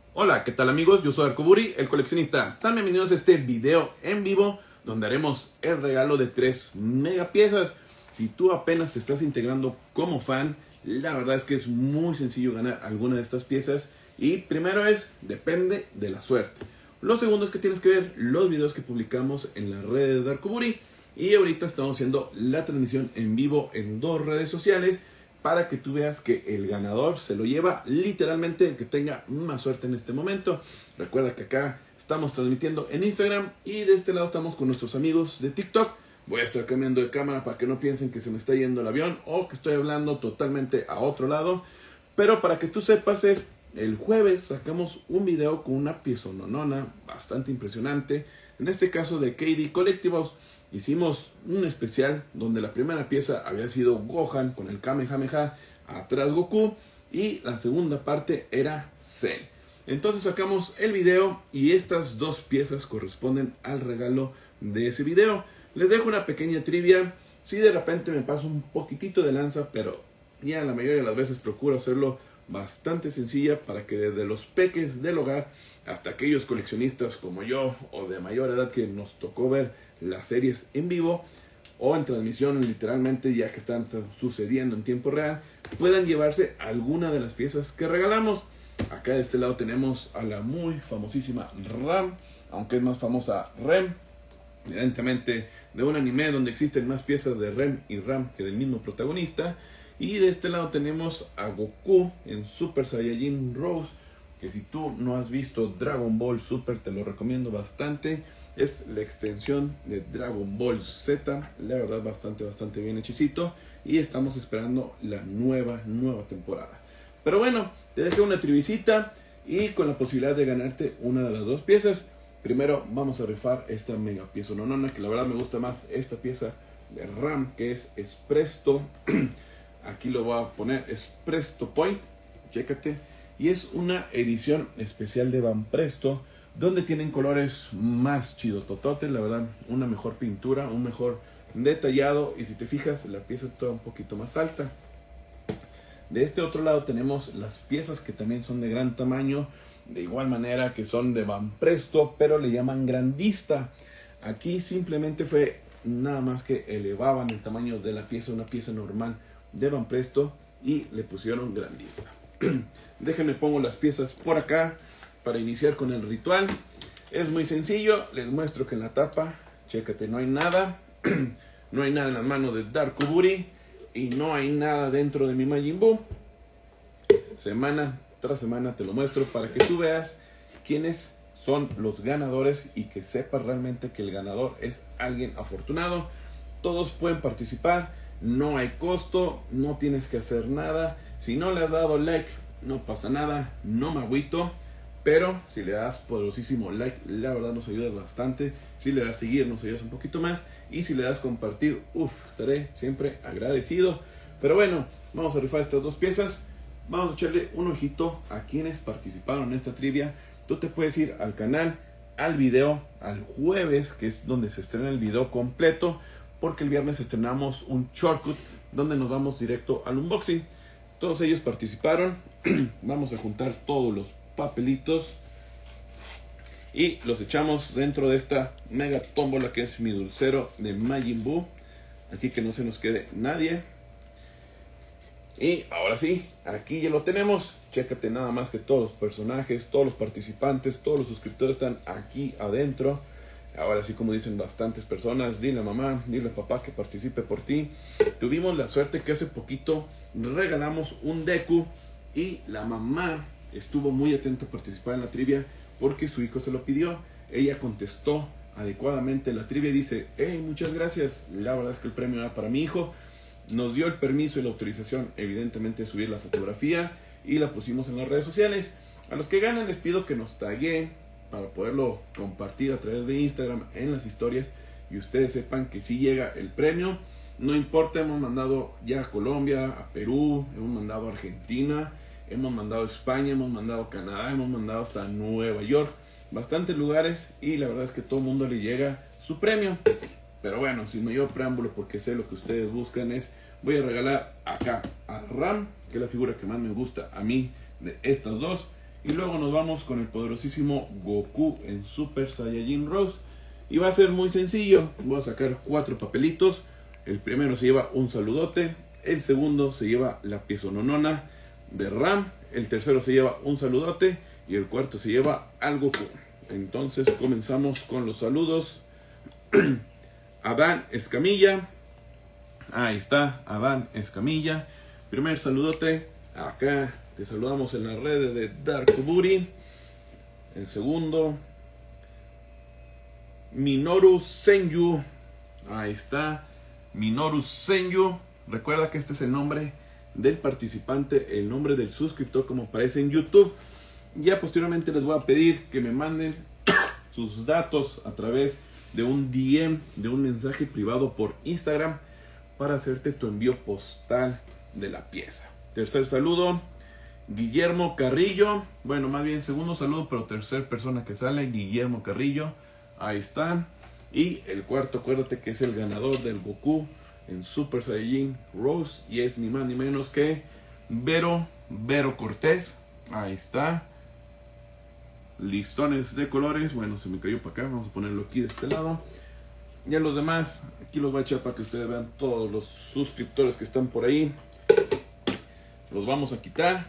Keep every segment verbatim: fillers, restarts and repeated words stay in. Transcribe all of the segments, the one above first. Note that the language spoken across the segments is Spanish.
Hola, ¿qué tal amigos? Yo soy Arcoburi, el coleccionista. Sean bienvenidos a este video en vivo donde haremos el regalo de tres megapiezas. Si tú apenas te estás integrando como fan, la verdad es que es muy sencillo ganar alguna de estas piezas. Y primero es, depende de la suerte. Lo segundo es que tienes que ver los videos que publicamos en las redes de Arcoburi. Y ahorita estamos haciendo la transmisión en vivo en dos redes sociales para que tú veas que el ganador se lo lleva literalmente el que tenga más suerte en este momento. Recuerda que acá estamos transmitiendo en Instagram y de este lado estamos con nuestros amigos de TikTok. Voy a estar cambiando de cámara para que no piensen que se me está yendo el avión o que estoy hablando totalmente a otro lado. Pero para que tú sepas es, el jueves sacamos un video con una piezononona bastante impresionante. En este caso de K D Collectibles. Hicimos un especial donde la primera pieza había sido Gohan con el Kamehameha, atrás Goku, y la segunda parte era Cell. Entonces sacamos el video y estas dos piezas corresponden al regalo de ese video. Les dejo una pequeña trivia. Si de repente me paso un poquitito de lanza, pero ya la mayoría de las veces procuro hacerlo bastante sencilla para que desde los peques del hogar hasta aquellos coleccionistas como yo o de mayor edad que nos tocó ver las series en vivo o en transmisión literalmente ya que están sucediendo en tiempo real, puedan llevarse alguna de las piezas que regalamos. Acá de este lado tenemos a la muy famosísima Ram, aunque es más famosa Rem, evidentemente de un anime donde existen más piezas de Rem y Ram que del mismo protagonista. Y de este lado tenemos a Goku en Super Saiyajin Rose, que si tú no has visto Dragon Ball Super te lo recomiendo bastante. Es la extensión de Dragon Ball Z, la verdad bastante, bastante bien hechicito. Y estamos esperando la nueva, nueva temporada. Pero bueno, te dejo una trivicita y con la posibilidad de ganarte una de las dos piezas. Primero vamos a rifar esta mega pieza nonona, que la verdad me gusta más esta pieza de Ram, que es Espresto. Aquí lo voy a poner, Espresto Point, chécate. Y es una edición especial de Banpresto, donde tienen colores más chido tototes, la verdad, una mejor pintura, un mejor detallado, y si te fijas, la pieza está un poquito más alta. De este otro lado tenemos las piezas que también son de gran tamaño, de igual manera que son de Banpresto, pero le llaman grandista. Aquí simplemente fue nada más que elevaban el tamaño de la pieza, una pieza normal de Banpresto, y le pusieron grandista. Déjenme pongo las piezas por acá para iniciar con el ritual. Es muy sencillo, les muestro que en la tapa, chécate, no hay nada. No hay nada en las manos de Arcoburi y no hay nada dentro de mi Majin Buu. Semana tras semana te lo muestro para que tú veas quiénes son los ganadores y que sepas realmente que el ganador es alguien afortunado. Todos pueden participar, no hay costo, no tienes que hacer nada. Si no le has dado like, no pasa nada, no me agüito. Pero si le das poderosísimo like, la verdad nos ayudas bastante. Si le das seguir, nos ayudas un poquito más. Y si le das compartir, uff, estaré siempre agradecido. Pero bueno, vamos a rifar estas dos piezas. Vamos a echarle un ojito a quienes participaron en esta trivia. Tú te puedes ir al canal, al video, al jueves, que es donde se estrena el video completo. Porque el viernes estrenamos un shortcut donde nos vamos directo al unboxing. Todos ellos participaron. Vamos a juntar todos los papelitos y los echamos dentro de esta mega tómbola que es mi dulcero de Majin Buu. Aquí que no se nos quede nadie. Y ahora sí, aquí ya lo tenemos. Chécate nada más que todos los personajes, todos los participantes, todos los suscriptores están aquí adentro. Ahora sí, como dicen bastantes personas, dile a mamá, dile a papá que participe por ti. Tuvimos la suerte que hace poquito regalamos un Deku y la mamá estuvo muy atenta a participar en la trivia porque su hijo se lo pidió. Ella contestó adecuadamente la trivia y dice, hey, muchas gracias, la verdad es que el premio era para mi hijo. Nos dio el permiso y la autorización evidentemente de subir la fotografía y la pusimos en las redes sociales. A los que ganan les pido que nos taguen para poderlo compartir a través de Instagram en las historias y ustedes sepan que sí llega el premio. No importa, hemos mandado ya a Colombia, a Perú, hemos mandado a Argentina, hemos mandado a España, hemos mandado a Canadá, hemos mandado hasta Nueva York, bastantes lugares, y la verdad es que todo el mundo le llega su premio. Pero bueno, sin mayor preámbulo, porque sé lo que ustedes buscan es, voy a regalar acá a Ram, que es la figura que más me gusta a mí de estas dos, Y luego nos vamos con el poderosísimo Goku en Super Saiyajin Rose. Y va a ser muy sencillo. Voy a sacar cuatro papelitos. El primero se lleva un saludote. El segundo se lleva la piezononona de Ram. El tercero se lleva un saludote. Y el cuarto se lleva al Goku. Entonces comenzamos con los saludos. Adán Escamilla. Ahí está, Adán Escamilla. Primer saludote. Acá te saludamos en las redes de Darkuburi. El segundo, Minoru Senju. Ahí está, Minoru Senju. Recuerda que este es el nombre del participante, el nombre del suscriptor como aparece en YouTube. Ya posteriormente les voy a pedir que me manden sus datos a través de un D M, de un mensaje privado por Instagram, para hacerte tu envío postal de la pieza. Tercer saludo, Guillermo Carrillo. Bueno, más bien segundo saludo, pero tercer persona que sale, Guillermo Carrillo. Ahí está. Y el cuarto, acuérdate que es el ganador del Goku en Super Saiyajin Rose. Y es ni más ni menos que Vero, Vero Cortés. Ahí está. Listones de colores. Bueno, se me cayó para acá. Vamos a ponerlo aquí de este lado. Y a los demás, aquí los voy a echar para que ustedes vean todos los suscriptores que están por ahí. Los vamos a quitar.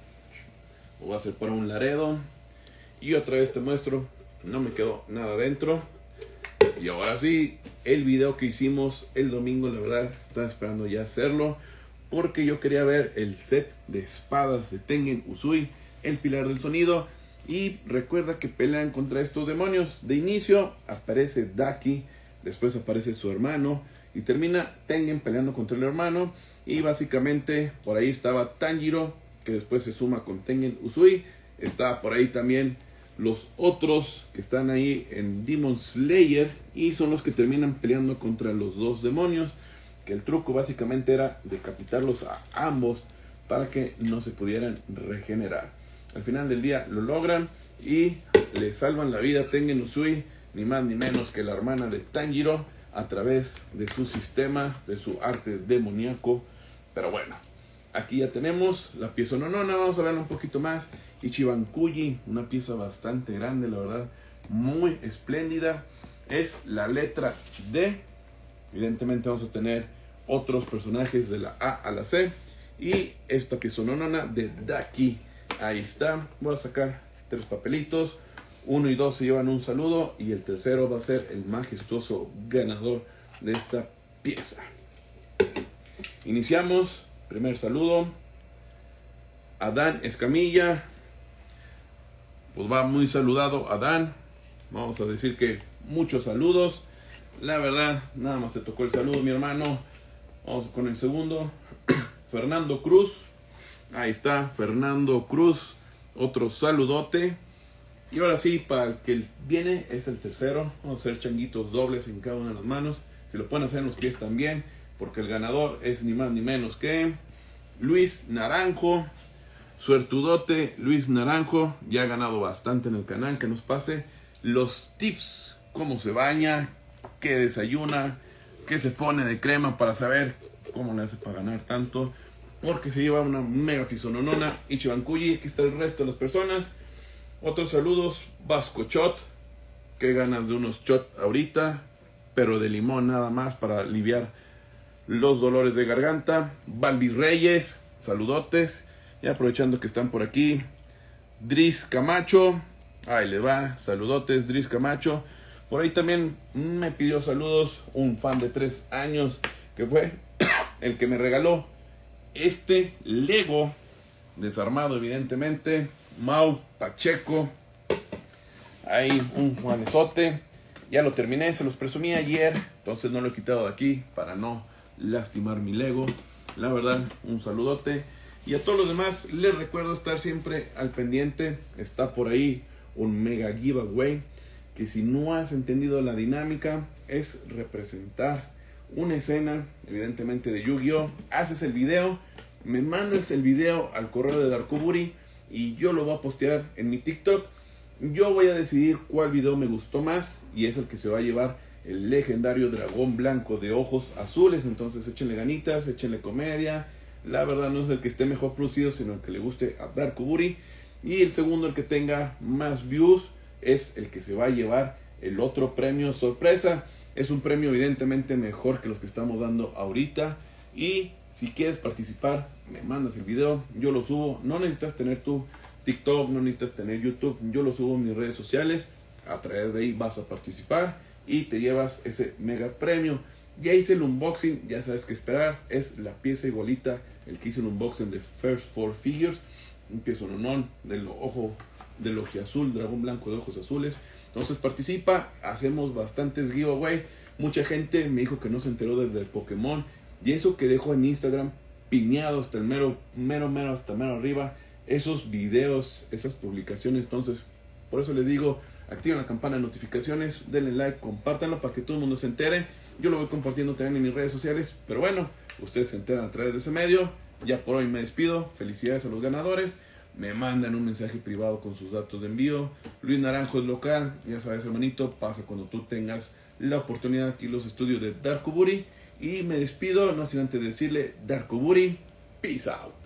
Lo voy a hacer para un Laredo. Y otra vez te muestro. No me quedó nada dentro. Y ahora sí, el video que hicimos el domingo, la verdad, estaba esperando ya hacerlo. Porque yo quería ver el set de espadas de Tengen Uzui, el pilar del sonido. Y recuerda que pelean contra estos demonios. De inicio aparece Daki. Después aparece su hermano. Y termina Tengen peleando contra el hermano. Y básicamente por ahí estaba Tanjiro, que después se suma con Tengen Uzui. Está por ahí también los otros que están ahí en Demon Slayer. Y son los que terminan peleando contra los dos demonios. Que el truco básicamente era decapitarlos a ambos para que no se pudieran regenerar. Al final del día lo logran y le salvan la vida a Tengen Uzui, ni más ni menos que la hermana de Tanjiro, a través de su sistema, de su arte demoníaco. Pero bueno, aquí ya tenemos la pieza nonona. Vamos a verla un poquito más. Ichibankuji, una pieza bastante grande, la verdad, muy espléndida. Es la letra D. Evidentemente vamos a tener otros personajes de la A a la C. Y esta pieza nonona de Daki. Ahí está. Voy a sacar tres papelitos. Uno y dos se llevan un saludo. Y el tercero va a ser el majestuoso ganador de esta pieza. Iniciamos. Primer saludo. Adán Escamilla. Pues va muy saludado Adán. Vamos a decir que muchos saludos. La verdad, nada más te tocó el saludo, mi hermano. Vamos con el segundo. Fernando Cruz. Ahí está, Fernando Cruz. Otro saludote. Y ahora sí, para el que viene es el tercero. Vamos a hacer changuitos dobles en cada una de las manos. Si lo pueden hacer en los pies también, porque el ganador es ni más ni menos que Luis Naranjo. Suertudote Luis Naranjo. Ya ha ganado bastante en el canal. Que nos pase los tips. Cómo se baña, qué desayuna, qué se pone de crema para saber cómo le hace para ganar tanto. Porque se lleva una mega pisononona. Ichibankuji, aquí está el resto de las personas. Otros saludos, Vasco Shot. Que ganas de unos shot ahorita, pero de limón nada más para aliviar los dolores de garganta. Balbi Reyes, saludotes. Y aprovechando que están por aquí, Driz Camacho. Ahí le va, saludotes, Driz Camacho. Por ahí también me pidió saludos un fan de tres años, que fue el que me regaló este Lego desarmado, evidentemente. Mau Pacheco. Ahí un Juanesote. Ya lo terminé, se los presumí ayer, entonces no lo he quitado de aquí para no lastimar mi Lego. La verdad, un saludote. Y a todos los demás les recuerdo estar siempre al pendiente. Está por ahí un mega giveaway, que si no has entendido la dinámica, es representar una escena, evidentemente de Yu-Gi-Oh! Haces el video, me mandas el video al correo de Darkuburi y yo lo voy a postear en mi TikTok. Yo voy a decidir cuál video me gustó más y es el que se va a llevar el legendario dragón blanco de ojos azules. Entonces échenle ganitas, échenle comedia. La verdad no es el que esté mejor producido, sino el que le guste a Darkuburi. Y el segundo, el que tenga más views, es el que se va a llevar el otro premio sorpresa. Es un premio evidentemente mejor que los que estamos dando ahorita. Y si quieres participar, me mandas el video, yo lo subo. No necesitas tener tu TikTok, no necesitas tener YouTube, yo lo subo en mis redes sociales. A través de ahí vas a participar y te llevas ese mega premio. Ya hice el unboxing, ya sabes qué esperar. Es la pieza igualita, el que hice el unboxing de First Four Figures. Un pieza nonón del ojo, del ojiazul, dragón blanco de ojos azules. Entonces participa, hacemos bastantes giveaway. Mucha gente me dijo que no se enteró desde el Pokémon. Y eso que dejo en Instagram piñado hasta el mero, mero, mero, hasta mero arriba. Esos videos, esas publicaciones. Entonces, por eso les digo, activen la campana de notificaciones, denle like, compártanlo para que todo el mundo se entere. Yo lo voy compartiendo también en mis redes sociales. Pero bueno, ustedes se enteran a través de ese medio. Ya por hoy me despido. Felicidades a los ganadores. Me mandan un mensaje privado con sus datos de envío. Luis Naranjo es local. Ya sabes, hermanito, pasa cuando tú tengas la oportunidad aquí en los estudios de Darko Booty. Y me despido, no sin antes decirle, Darko Booty, peace out.